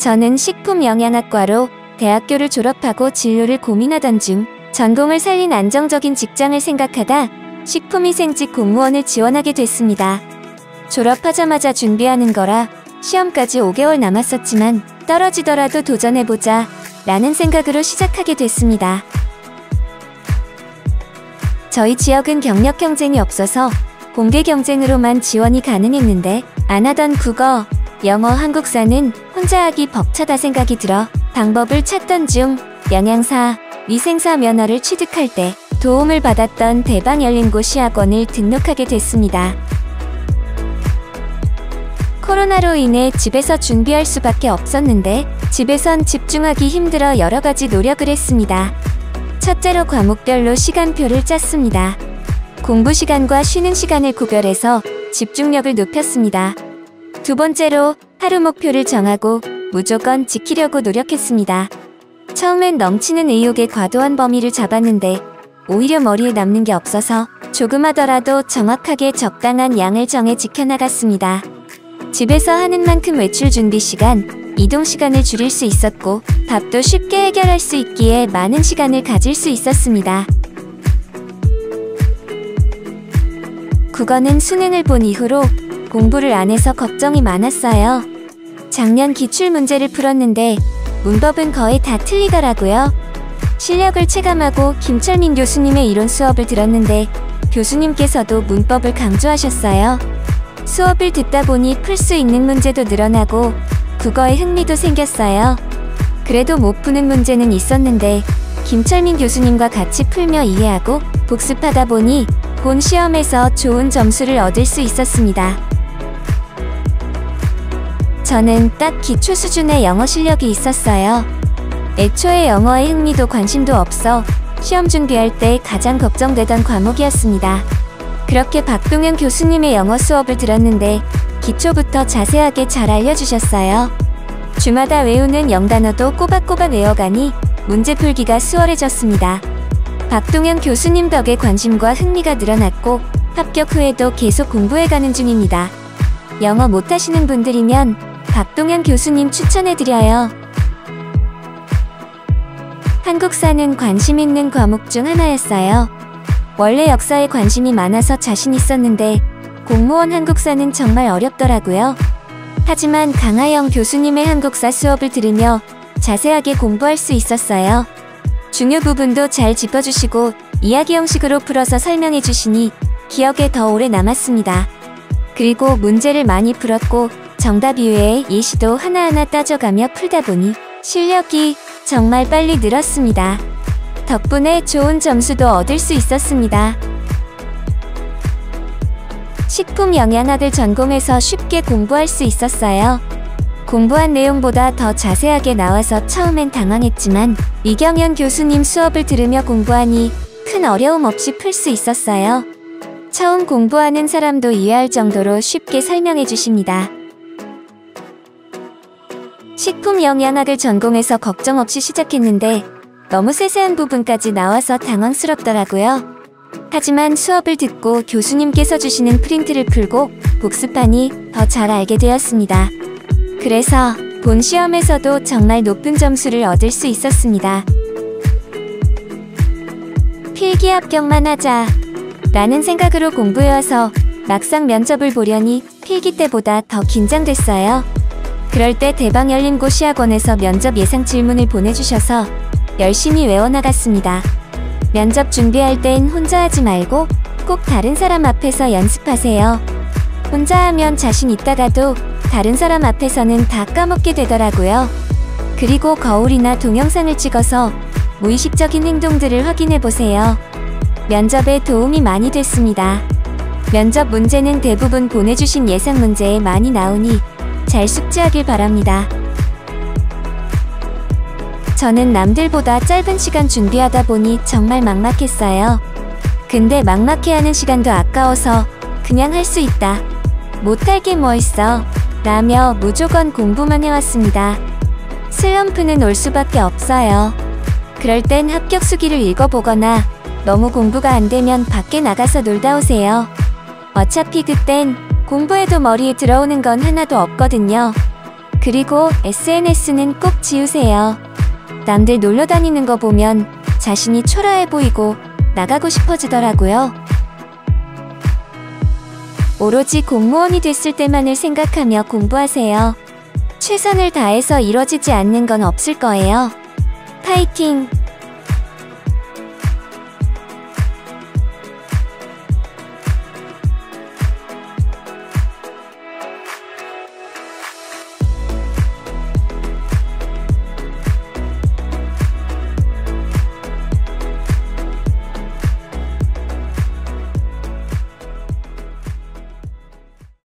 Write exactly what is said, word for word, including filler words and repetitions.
저는 식품영양학과로 대학교를 졸업하고 진로를 고민하던 중 전공을 살린 안정적인 직장을 생각하다 식품위생직 공무원을 지원하게 됐습니다. 졸업하자마자 준비하는 거라 시험까지 오 개월 남았었지만 떨어지더라도 도전해보자 라는 생각으로 시작하게 됐습니다. 저희 지역은 경력 경쟁이 없어서 공개 경쟁으로만 지원이 가능했는데 안 하던 국어, 영어, 한국사는 혼자 하기 벅차다 생각이 들어 방법을 찾던 중 영양사, 위생사 면허를 취득할 때 도움을 받았던 대방열린고 시학원을 등록하게 됐습니다. 코로나로 인해 집에서 준비할 수밖에 없었는데 집에선 집중하기 힘들어 여러가지 노력을 했습니다. 첫째로 과목별로 시간표를 짰습니다. 공부 시간과 쉬는 시간을 구별해서 집중력을 높였습니다. 두 번째로 하루 목표를 정하고 무조건 지키려고 노력했습니다. 처음엔 넘치는 의욕에 과도한 범위를 잡았는데 오히려 머리에 남는 게 없어서 조금 하더라도 정확하게 적당한 양을 정해 지켜나갔습니다. 집에서 하는 만큼 외출 준비 시간, 이동 시간을 줄일 수 있었고 밥도 쉽게 해결할 수 있기에 많은 시간을 가질 수 있었습니다. 국어는 수능을 본 이후로 공부를 안 해서 걱정이 많았어요. 작년 기출문제를 풀었는데 문법은 거의 다 틀리더라고요. 실력을 체감하고 김철민 교수님의 이론 수업을 들었는데 교수님께서도 문법을 강조하셨어요. 수업을 듣다 보니 풀 수 있는 문제도 늘어나고 국어에 흥미도 생겼어요. 그래도 못 푸는 문제는 있었는데 김철민 교수님과 같이 풀며 이해하고 복습하다 보니 본 시험에서 좋은 점수를 얻을 수 있었습니다. 저는 딱 기초 수준의 영어 실력이 있었어요. 애초에 영어에 흥미도 관심도 없어 시험 준비할 때 가장 걱정되던 과목이었습니다. 그렇게 박동현 교수님의 영어 수업을 들었는데 기초부터 자세하게 잘 알려주셨어요. 주마다 외우는 영단어도 꼬박꼬박 외워가니 문제 풀기가 수월해졌습니다. 박동현 교수님 덕에 관심과 흥미가 늘어났고 합격 후에도 계속 공부해가는 중입니다. 영어 못하시는 분들이면 박동현 교수님 추천해드려요. 한국사는 관심 있는 과목 중 하나였어요. 원래 역사에 관심이 많아서 자신 있었는데 공무원 한국사는 정말 어렵더라고요. 하지만 강하영 교수님의 한국사 수업을 들으며 자세하게 공부할 수 있었어요. 중요 부분도 잘 짚어주시고 이야기 형식으로 풀어서 설명해 주시니 기억에 더 오래 남았습니다. 그리고 문제를 많이 풀었고 정답 이외에 예시도 하나하나 따져가며 풀다 보니 실력이 정말 빨리 늘었습니다. 덕분에 좋은 점수도 얻을 수 있었습니다. 식품영양학을 전공해서 쉽게 공부할 수 있었어요. 공부한 내용보다 더 자세하게 나와서 처음엔 당황했지만 이경연 교수님 수업을 들으며 공부하니 큰 어려움 없이 풀 수 있었어요. 처음 공부하는 사람도 이해할 정도로 쉽게 설명해 주십니다. 식품영양학을 전공해서 걱정 없이 시작했는데 너무 세세한 부분까지 나와서 당황스럽더라고요. 하지만 수업을 듣고 교수님께서 주시는 프린트를 풀고 복습하니 더 잘 알게 되었습니다. 그래서 본 시험에서도 정말 높은 점수를 얻을 수 있었습니다. 필기 합격만 하자 라는 생각으로 공부해와서 막상 면접을 보려니 필기 때보다 더 긴장됐어요. 그럴 때 대방열린고 시학원에서 면접 예상 질문을 보내주셔서 열심히 외워나갔습니다. 면접 준비할 땐 혼자 하지 말고 꼭 다른 사람 앞에서 연습하세요. 혼자 하면 자신 있다가도 다른 사람 앞에서는 다 까먹게 되더라고요. 그리고 거울이나 동영상을 찍어서 무의식적인 행동들을 확인해보세요. 면접에 도움이 많이 됐습니다. 면접 문제는 대부분 보내주신 예상 문제에 많이 나오니 잘 숙지하길 바랍니다. 저는 남들보다 짧은 시간 준비하다 보니 정말 막막했어요. 근데 막막해하는 시간도 아까워서 그냥 할 수 있다, 못할 게 뭐 있어 라며 무조건 공부만 해왔습니다. 슬럼프는 올 수밖에 없어요. 그럴 땐 합격 수기를 읽어보거나 너무 공부가 안 되면 밖에 나가서 놀다 오세요. 어차피 그땐 공부해도 머리에 들어오는 건 하나도 없거든요. 그리고 에스엔에스는 꼭 지우세요. 남들 놀러 다니는 거 보면 자신이 초라해 보이고 나가고 싶어지더라고요. 오로지 공무원이 됐을 때만을 생각하며 공부하세요. 최선을 다해서 이뤄지지 않는 건 없을 거예요. 파이팅!